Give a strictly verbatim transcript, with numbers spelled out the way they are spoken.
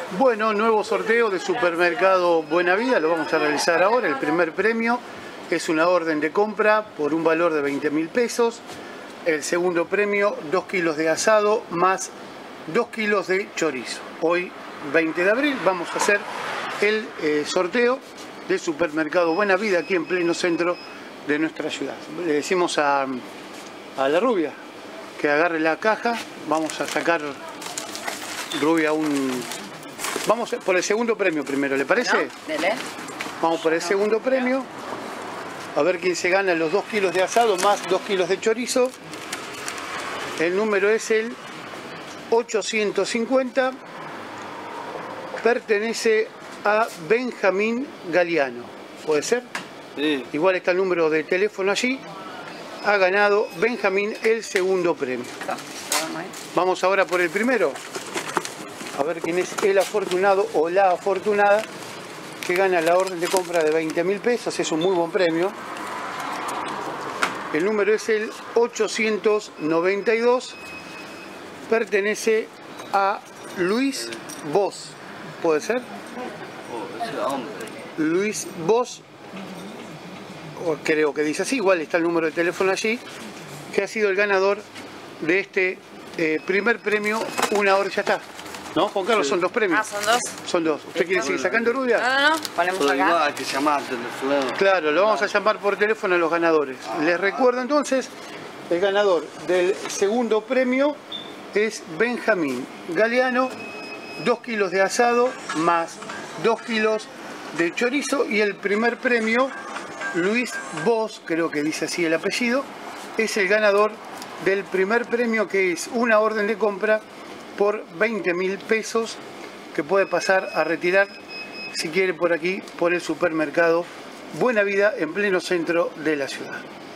Bueno, nuevo sorteo de Supermercado Buena Vida, lo vamos a realizar ahora. El primer premio es una orden de compra por un valor de veinte mil pesos. El segundo premio, dos kilos de asado más dos kilos de chorizo. Hoy, veinte de abril, vamos a hacer el eh, sorteo de Supermercado Buena Vida aquí en pleno centro de nuestra ciudad. Le decimos a, a la rubia que agarre la caja. Vamos a sacar, rubia, un... Vamos por el segundo premio primero, ¿le parece? No, dele. Vamos por el segundo premio. A ver quién se gana los dos kilos de asado más dos kilos de chorizo. El número es el ochocientos cincuenta. Pertenece a Benjamín Galeano. ¿Puede ser? Sí. Igual está el número de teléfono allí. Ha ganado Benjamín el segundo premio. Vamos ahora por el primero. A ver quién es el afortunado o la afortunada que gana la orden de compra de veinte mil pesos. Es un muy buen premio. El número es el ochocientos noventa y dos. Pertenece a Luis Vos. ¿Puede ser? Oh, ese hombre. Luis Vos. Creo que dice así. Igual está el número de teléfono allí. Que ha sido el ganador de este eh, primer premio. Una hora ya está. ¿No, Juan Carlos? Sí. Son dos premios. Ah, son dos. Son dos. ¿Usted quiere seguir sacando, rubia? No, no, no. Ponemos Pero acá. igual hay que llamar al teléfono. Claro, lo vamos a llamar por teléfono a los ganadores. Les recuerdo entonces, el ganador del segundo premio es Benjamín Galeano, dos kilos de asado más dos kilos de chorizo. Y el primer premio, Luis Vos, creo que dice así el apellido, es el ganador del primer premio, que es una orden de compra por veinte mil pesos que puede pasar a retirar si quiere por aquí, por el Supermercado Buena Vida en pleno centro de la ciudad.